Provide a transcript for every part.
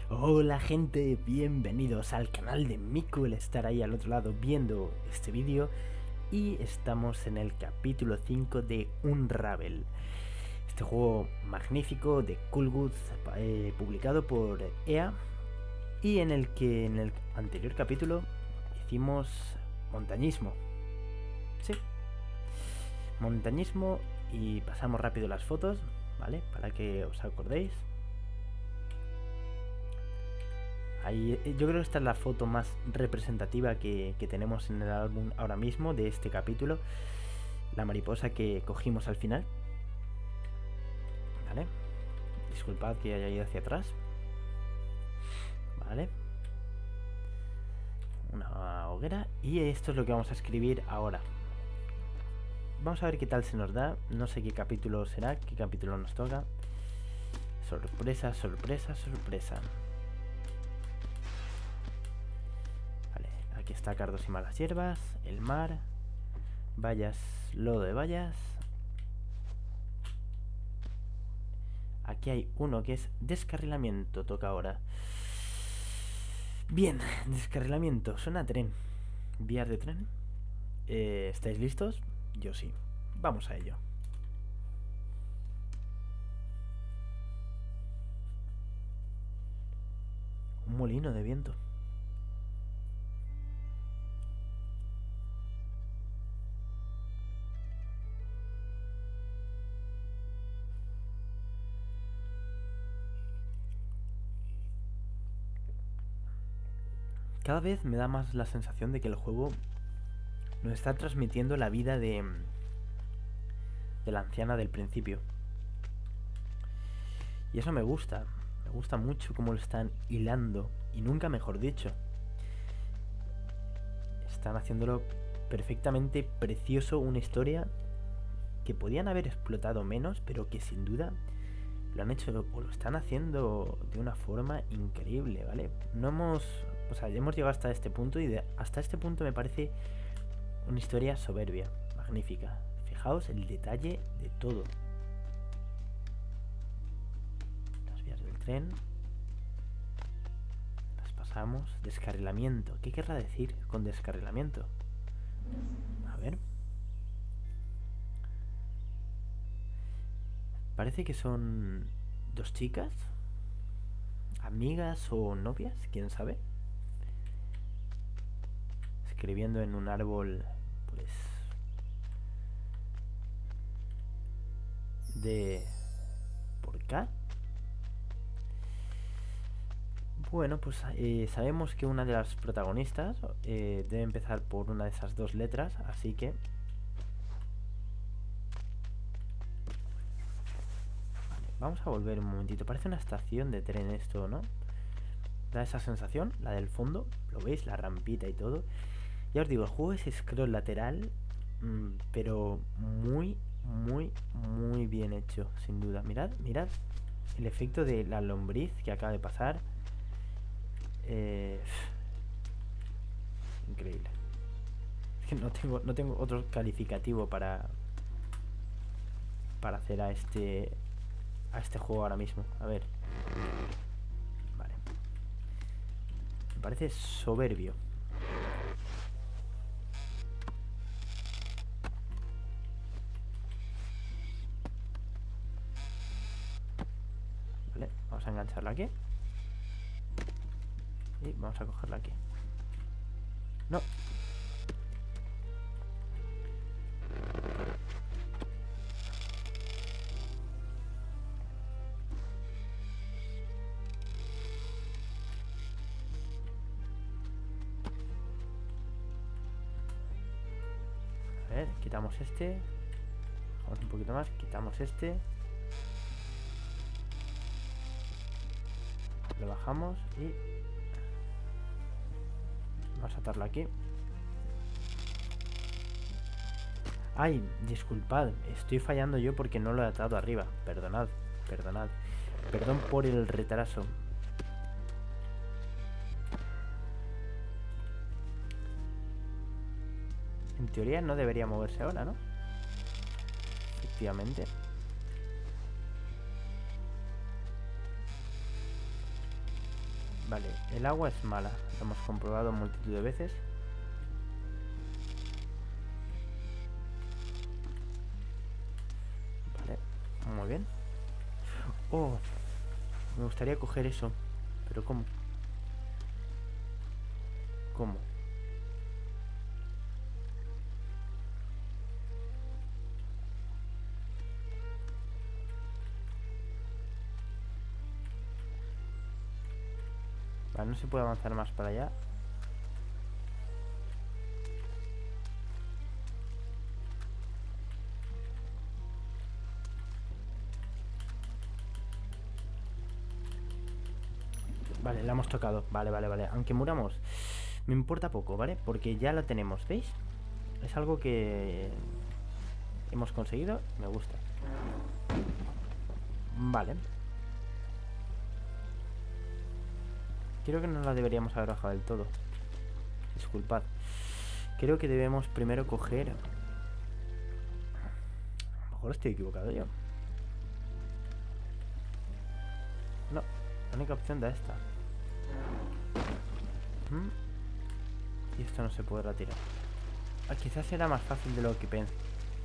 Hola gente, bienvenidos al canal de Miku, el estar ahí al otro lado viendo este vídeo. Y estamos en el capítulo 5 de Unravel, este juego magnífico de Cool Goods, publicado por EA, y en el que en el anterior capítulo hicimos montañismo. Sí, montañismo, y pasamos rápido las fotos, ¿vale? Para que os acordéis. Ahí, yo creo que esta es la foto más representativa que tenemos en el álbum ahora mismo de este capítulo. La mariposa que cogimos al final. ¿Vale? Disculpad que haya ido hacia atrás. ¿Vale? Una hoguera. Y esto es lo que vamos a escribir ahora. Vamos a ver qué tal se nos da. No sé qué capítulo será, qué capítulo nos toca. Sorpresa, sorpresa, sorpresa. Aquí está cardos y malas hierbas, el mar, vallas, lodo de vallas. Aquí hay uno que es descarrilamiento, toca ahora. Bien, descarrilamiento, suena a tren. Vías de tren. ¿Estáis listos? Yo sí. Vamos a ello. Un molino de viento. Cada vez me da más la sensación de que el juego nos está transmitiendo la vida de la anciana del principio. Y eso me gusta mucho cómo lo están hilando, y nunca mejor dicho. Están haciéndolo perfectamente precioso, una historia que podían haber explotado menos, pero que sin duda lo han hecho o lo están haciendo de una forma increíble, ¿vale? No hemos, o sea, ya hemos llegado hasta este punto, y hasta este punto me parece una historia soberbia, magnífica. Fijaos el detalle de todo. Las vías del tren. Las pasamos. Descarrilamiento. ¿Qué querrá decir con descarrilamiento? A ver. Parece que son dos chicas, amigas o novias, quién sabe, escribiendo en un árbol, pues, de por acá. Bueno, pues sabemos que una de las protagonistas debe empezar por una de esas dos letras, así que vamos a volver un momentito. Parece una estación de tren esto, ¿no? Da esa sensación, la del fondo. ¿Lo veis? La rampita y todo. Ya os digo, el juego es scroll lateral, pero muy, muy, muy bien hecho, sin duda. Mirad, mirad el efecto de la lombriz que acaba de pasar. Increíble. Es que no tengo otro calificativo para hacer a este juego ahora mismo. A ver. Vale. Me parece soberbio. Vale, vamos a engancharla aquí. Y vamos a cogerla aquí. No. A ver, quitamos este. Bajamos un poquito más, quitamos este. Lo bajamos y vamos a atarlo aquí. Ay, disculpad, estoy fallando yo porque no lo he atado arriba. Perdonad, perdonad. Perdón por el retraso. En teoría no debería moverse ahora, ¿no? Efectivamente. Vale, el agua es mala. Lo hemos comprobado multitud de veces. Vale, muy bien. Oh, me gustaría coger eso. Pero ¿cómo? ¿Cómo? Vale, no se puede avanzar más para allá. Vale, la hemos tocado. Vale, vale, vale. Aunque muramos, me importa poco, ¿vale? Porque ya la tenemos, ¿veis? Es algo que hemos conseguido. Me gusta. Vale. Creo que no la deberíamos haber bajado del todo. Disculpad. Creo que debemos primero coger... A lo mejor estoy equivocado yo. No, la única opción da esta. Y esto no se puede retirar. Quizás era más fácil de lo que pensé.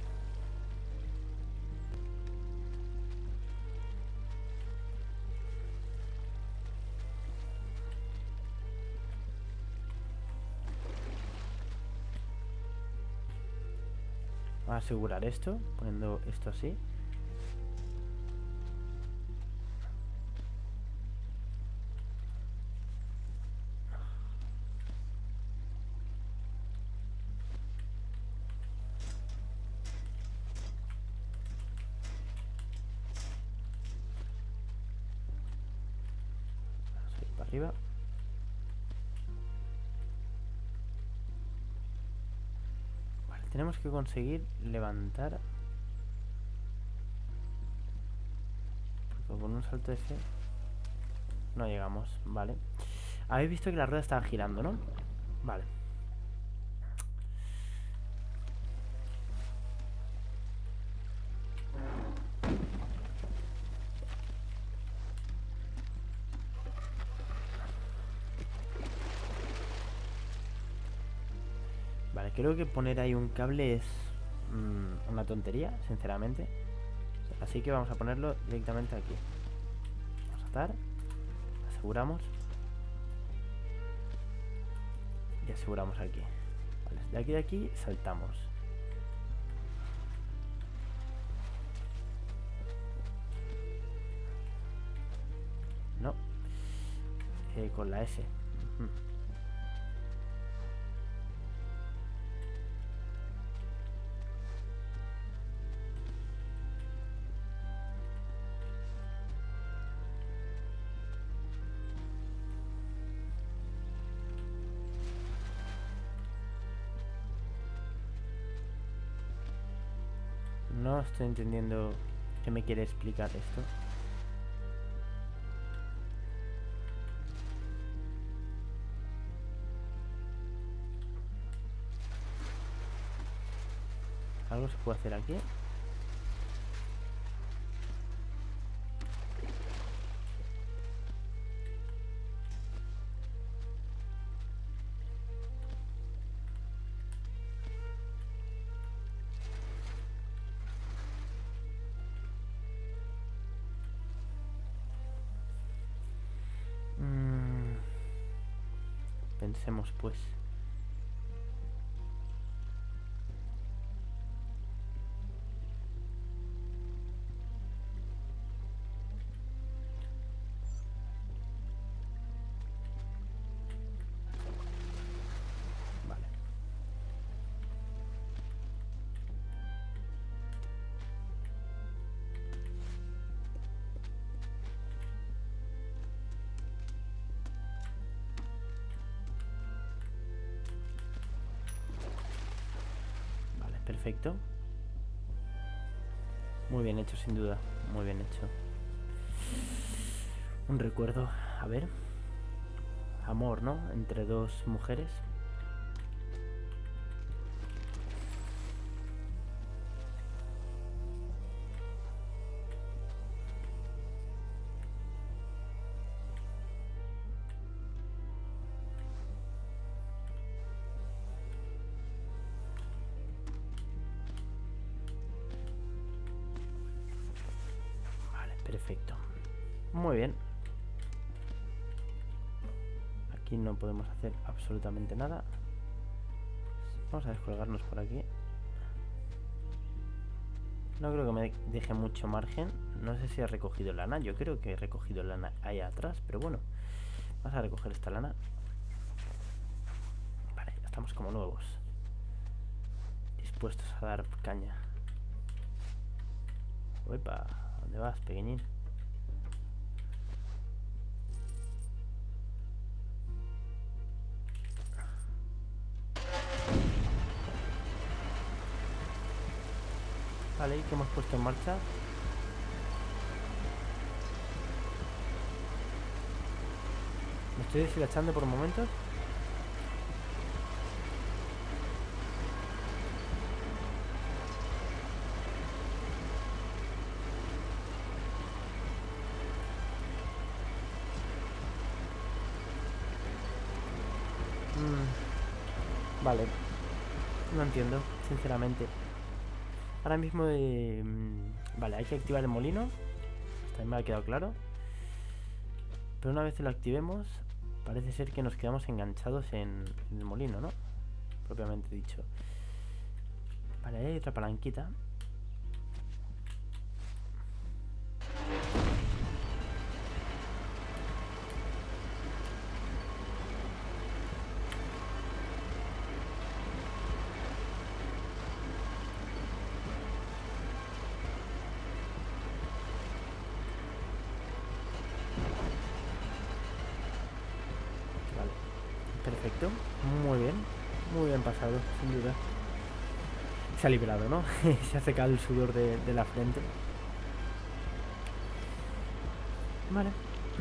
Vamos a asegurar esto, poniendo esto así. Vamos a ir para arriba. Vale, tenemos que conseguir levantar. Porque con un salto ese no llegamos, vale. Habéis visto que la rueda estaba girando, ¿no? Vale. Vale, creo que poner ahí un cable es una tontería, sinceramente. Así que vamos a ponerlo directamente aquí. Vamos a atar. Aseguramos. Y aseguramos aquí. Vale, de aquí saltamos. No. Con la S. No estoy entendiendo qué me quiere explicar esto. ¿Algo se puede hacer aquí? Pensemos pues. Vale. Vale, perfecto. Muy bien hecho, sin duda. Muy bien hecho. Un recuerdo. A ver. Amor, ¿no? Entre dos mujeres. Perfecto. Muy bien. Aquí no podemos hacer absolutamente nada. Vamos a descolgarnos por aquí. No creo que me deje mucho margen. No sé si ha recogido lana. Yo creo que he recogido lana ahí atrás. Pero bueno, vamos a recoger esta lana. Vale, ya estamos como nuevos. Dispuestos a dar caña. Uepa, ¿dónde vas, pequeñín? Vale, ¿qué hemos puesto en marcha? Me estoy deshilachando por momentos. Vale. No entiendo, sinceramente. Ahora mismo... vale, hay que activar el molino. Hasta ahí me ha quedado claro. Pero una vez lo activemos, parece ser que nos quedamos enganchados en el molino, ¿no? Propiamente dicho. Vale, hay otra palanquita. Perfecto, muy bien pasado, sin duda. Se ha liberado, ¿no? Se ha secado el sudor de la frente. Vale.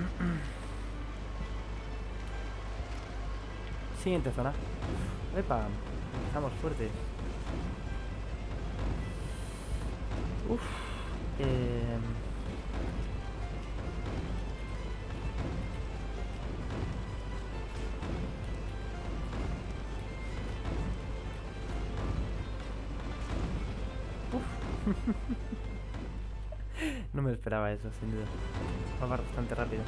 Siguiente zona. Epa, empezamos fuerte. Uf. No me esperaba eso, sin duda. Va bastante rápido.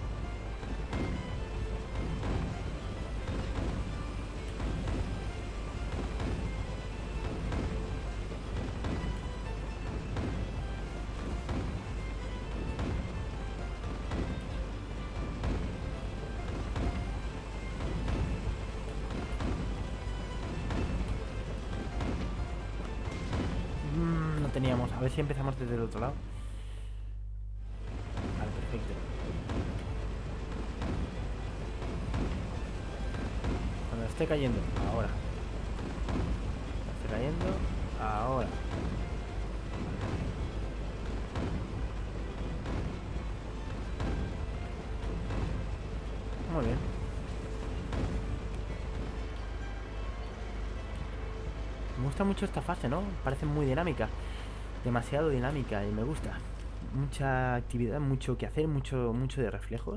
No teníamos. A ver si empezamos desde el otro lado. Vale, perfecto. Cuando esté cayendo, ahora. Cuando esté cayendo, ahora. Muy bien. Me gusta mucho esta fase, ¿no? Parece muy dinámica. Demasiado dinámica y me gusta. Mucha actividad, mucho que hacer, mucho de reflejos.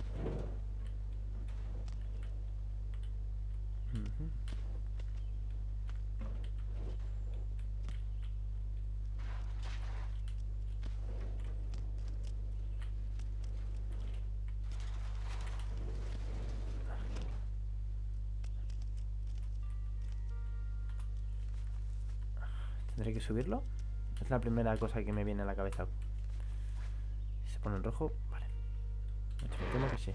Tendré que subirlo. Es la primera cosa que me viene a la cabeza. Se pone en rojo. Vale. Me temo que sí.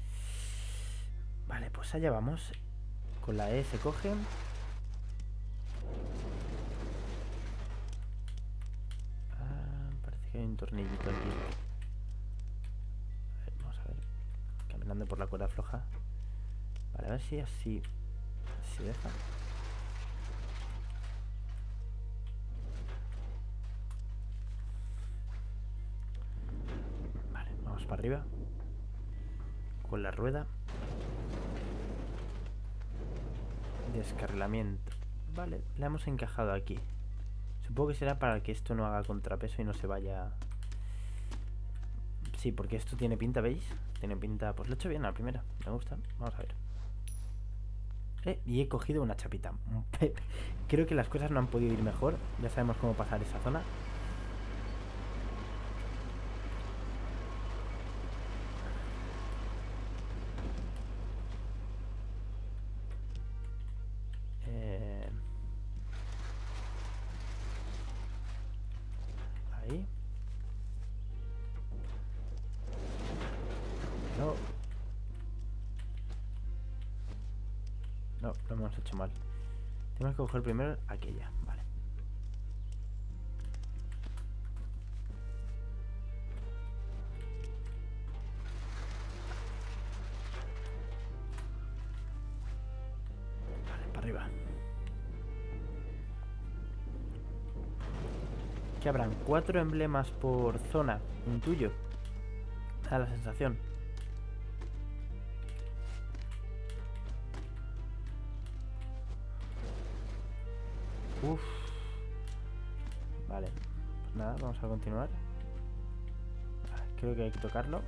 Vale, pues allá vamos. Con la E se coge. Parece que hay un tornillito aquí. A ver, vamos a ver. Caminando por la cuerda floja. Vale, a ver si así se deja. Vale, vamos para arriba. Con la rueda. Descarrilamiento. Vale, la hemos encajado aquí. Supongo que será para que esto no haga contrapeso y no se vaya. Sí, porque esto tiene pinta, ¿veis? Tiene pinta. Pues lo he hecho bien a la primera. Me gusta. Vamos a ver. Y he cogido una chapita. Creo que las cosas no han podido ir mejor. Ya sabemos cómo pasar esa zona. No, lo hemos hecho mal. Tenemos que coger primero aquella. Vale. Vale, para arriba. Que habrán 4 emblemas por zona. Intuyo. Da la sensación. Uf. Vale. Pues nada, vamos a continuar. Vale, creo que hay que tocarlo.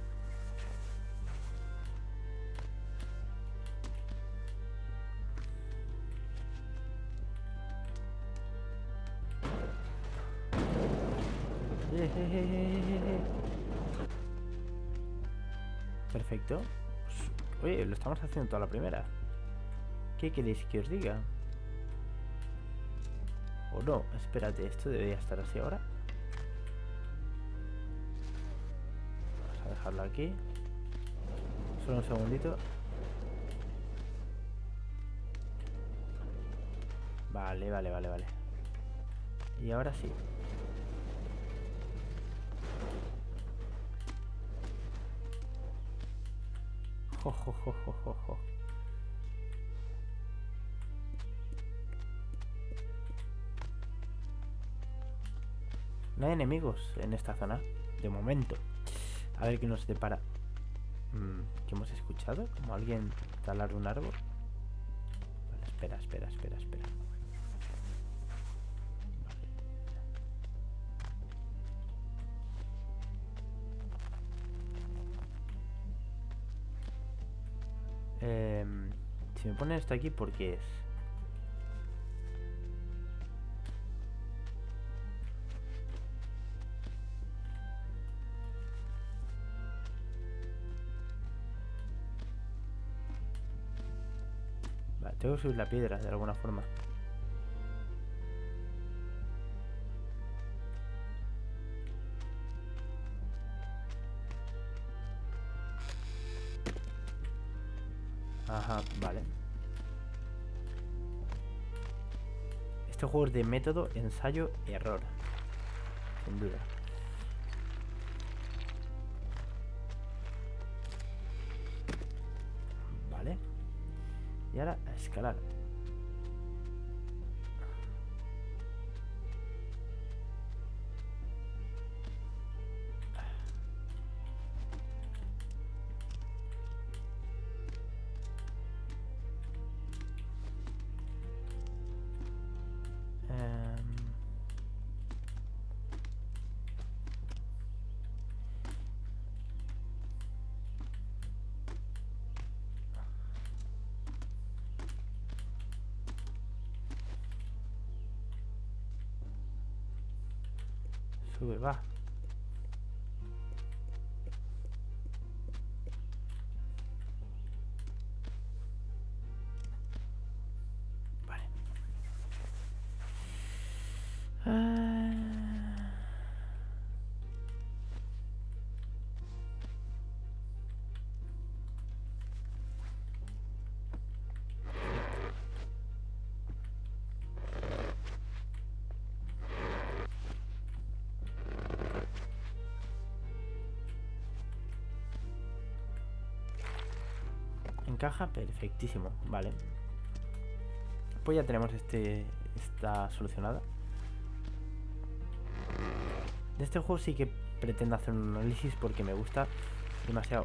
Perfecto. Pues, oye, lo estamos haciendo toda la primera. ¿Qué queréis que os diga? O no, espérate, esto debería estar así ahora. Vamos a dejarlo aquí. Solo un segundito. Vale, vale, vale, vale. Y ahora sí. Jo, jo, jo, jo, jo, jo. No hay enemigos en esta zona, de momento. A ver qué nos depara. ¿Qué hemos escuchado? ¿Como alguien talar un árbol? Vale, espera, espera, espera, espera. Vale. Si me ponen esto aquí, ¿por qué es? Vale, tengo que subir la piedra de alguna forma. Ajá, vale. Este juego es de método, ensayo, error. Sin duda. Vale. Y ahora a escalar. Sube, va. Vale. Encaja perfectísimo. Vale. Pues ya tenemos esta solucionada. De este juego sí que pretendo hacer un análisis porque me gusta demasiado.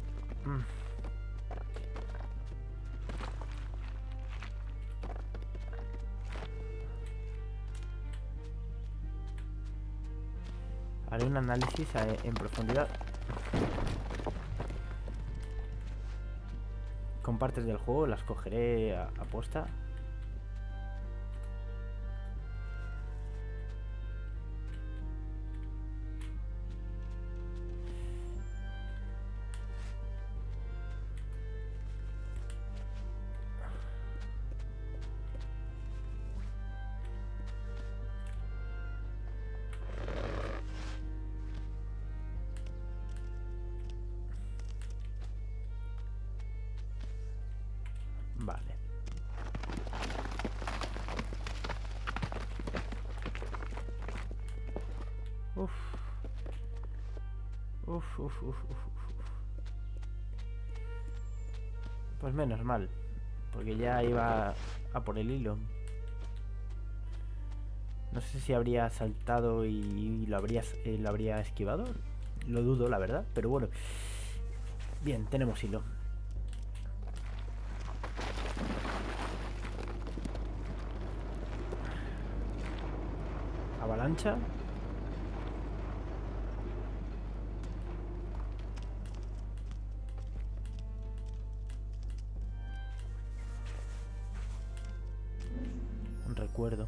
Haré un análisis en profundidad con partes del juego, las cogeré a posta. Vale. Uf, uf, uf, uf, uf. Pues menos mal, porque ya iba a por el hilo. No sé si habría saltado y lo habría esquivado. Lo dudo, la verdad, pero bueno. Bien, tenemos hilo. Avalancha. Un recuerdo.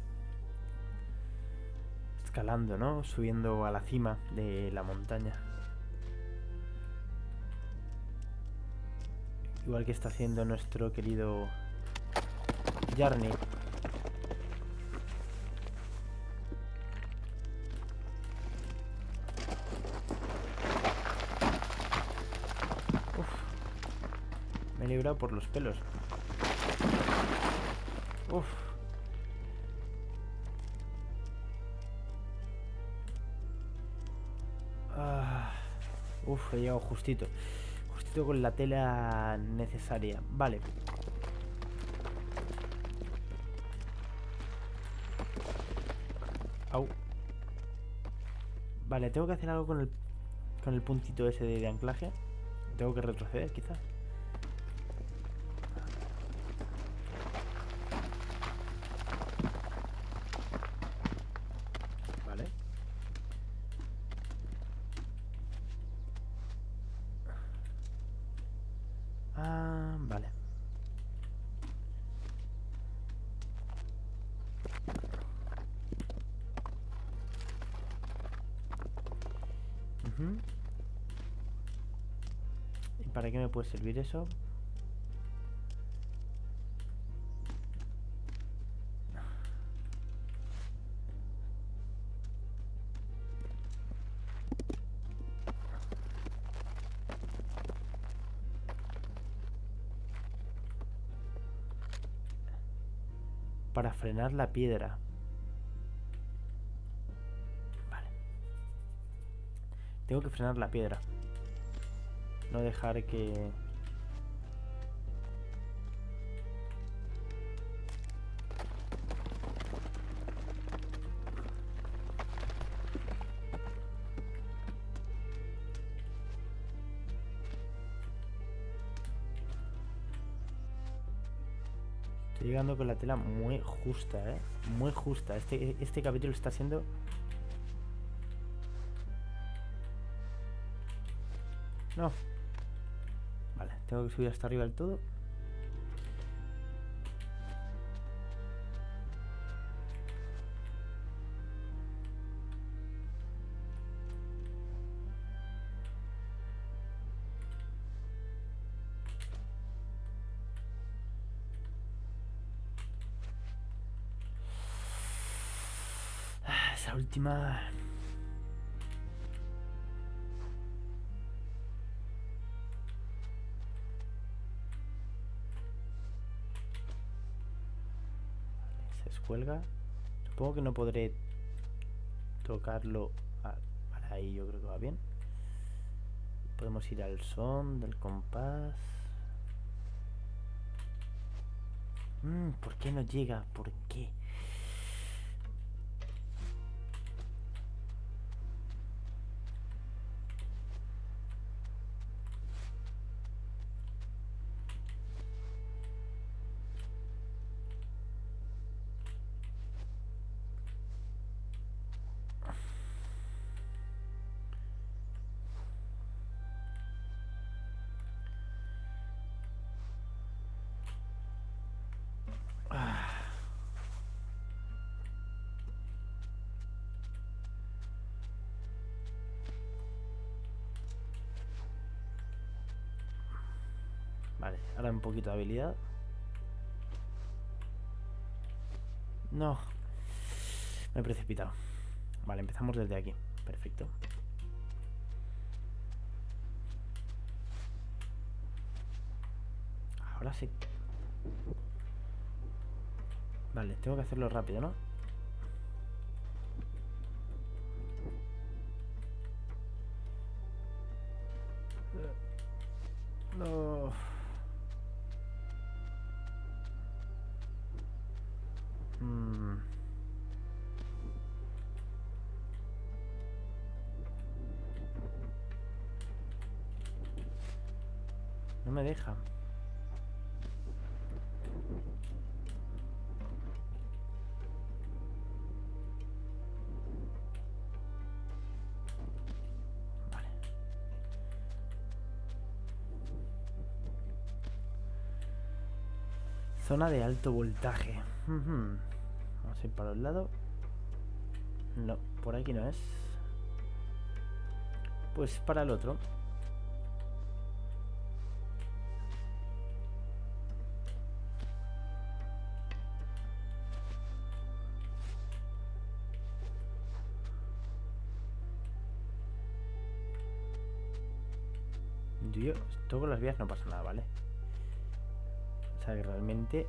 Escalando, ¿no? Subiendo a la cima de la montaña. Igual que está haciendo nuestro querido Jarny. Uf. Me he librado por los pelos. Uf. Uf, he llegado justito. Justito con la tela necesaria. Vale. Au. Vale, tengo que hacer algo con el puntito ese de anclaje. Tengo que retroceder, quizás. Vale. Ah, vale. ¿Y para qué me puede servir eso? Para frenar la piedra. Vale. Tengo que frenar la piedra. No dejar que... Estoy llegando con la tela muy justa, ¿eh? Muy justa. Este capítulo está siendo... No. Vale, tengo que subir hasta arriba del todo. Esa última... Se descuelga. Supongo que no podré tocarlo. Para ahí yo creo que va bien. Podemos ir al son del compás. ¿Por qué no llega? ¿Por qué? Vale, ahora un poquito de habilidad. No. Me he precipitado. Vale, empezamos desde aquí. Perfecto. Ahora sí. Vale, tengo que hacerlo rápido, ¿no? Oh. No me deja. Vale. Zona de alto voltaje. Vamos a ir para el lado. No, por aquí no es. Pues para el otro. Yo toco las vías, no pasa nada, ¿vale? O sea que realmente...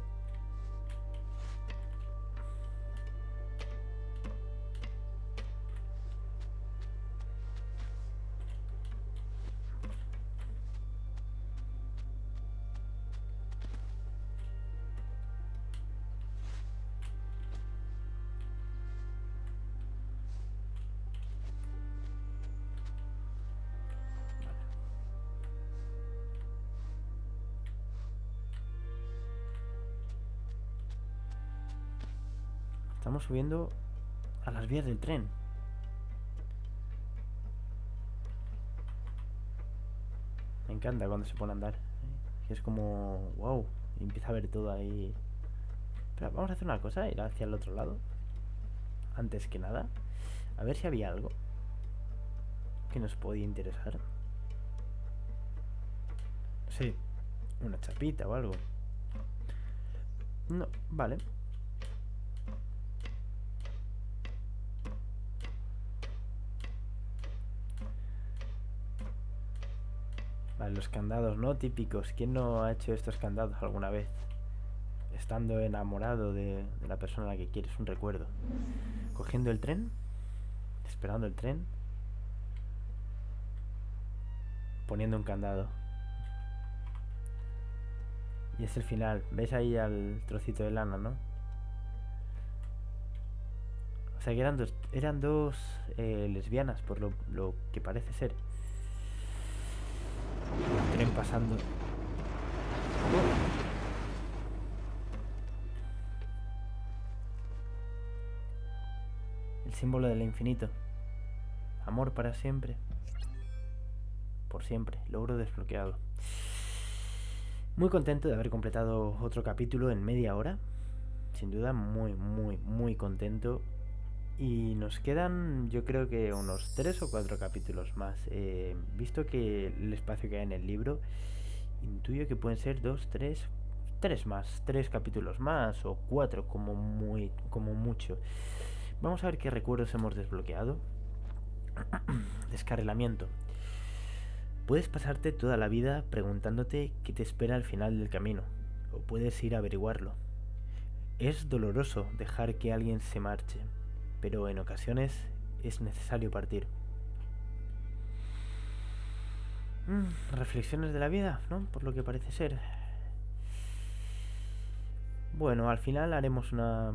Estamos subiendo a las vías del tren. Me encanta cuando se pone a andar. Es como... wow. Y empieza a ver todo ahí. Pero vamos a hacer una cosa. Ir hacia el otro lado. Antes que nada. A ver si había algo que nos podía interesar. Sí. Una chapita o algo. No, vale. Vale, los candados, ¿no? Típicos. ¿Quién no ha hecho estos candados alguna vez? Estando enamorado de la persona a la que quieres, un recuerdo. Cogiendo el tren. Esperando el tren. Poniendo un candado. Y es el final. ¿Ves ahí al trocito de lana, no? O sea que eran dos lesbianas, por lo que parece ser. El tren pasando. El símbolo del infinito. Amor para siempre. Por siempre. Logro desbloqueado. Muy contento de haber completado otro capítulo en media hora. Sin duda, muy contento. Y nos quedan, yo creo que unos 3 o 4 capítulos más. Visto que el espacio que hay en el libro, intuyo que pueden ser 2, 3 más. 3 capítulos más o 4 como mucho. Vamos a ver qué recuerdos hemos desbloqueado. Descarrilamiento. Puedes pasarte toda la vida preguntándote qué te espera al final del camino, o puedes ir a averiguarlo. Es doloroso dejar que alguien se marche, pero en ocasiones es necesario partir. Reflexiones de la vida, ¿no? Por lo que parece ser. Bueno, al final haremos una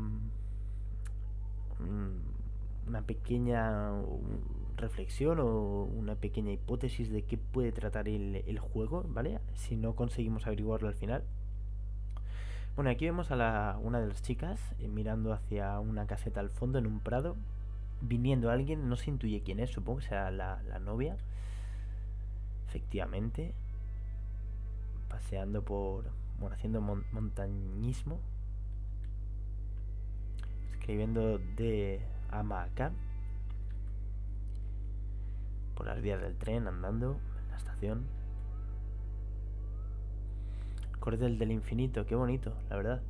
pequeña reflexión o una pequeña hipótesis de qué puede tratar el juego, ¿vale? Si no conseguimos averiguarlo al final. Bueno, aquí vemos a una de las chicas mirando hacia una caseta al fondo en un prado. Viniendo alguien, no se intuye quién es, supongo que será la novia. Efectivamente. Paseando por... bueno, haciendo montañismo. Escribiendo de ama acá. Por las vías del tren, andando en la estación. Cordel del infinito, qué bonito, la verdad.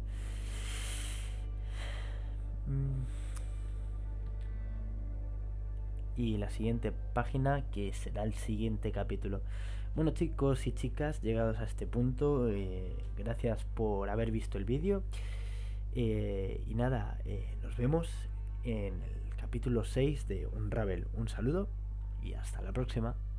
Y la siguiente página, que será el siguiente capítulo. Bueno, chicos y chicas, llegados a este punto, gracias por haber visto el vídeo. Y nada, nos vemos en el capítulo 6 de Unravel. Un saludo y hasta la próxima.